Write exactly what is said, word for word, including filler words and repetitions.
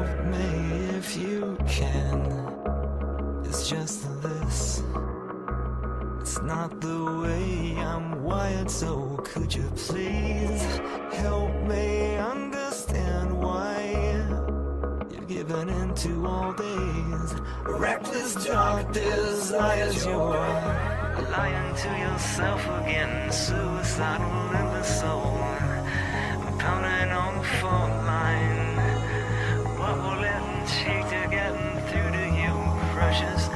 me if you can. It's just this, it's not the way I'm wired, so could you please help me understand why you've given into all these reckless dark desires? You're lying to yourself again, suicidal in the soul, pounding on the fault line. What will it take to get through to you, precious